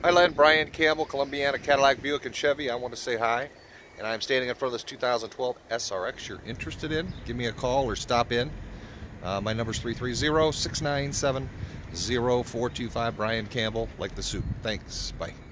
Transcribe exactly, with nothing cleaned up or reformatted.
Hi Len, Brian Campbell, Columbiana Cadillac Buick and Chevy. I want to say hi, and I'm standing in front of this two thousand twelve S R X you're interested in. Give me a call or stop in. Uh, my number's three three zero, six nine seven, zero four two five. Brian Campbell, like the soup. Thanks. Bye.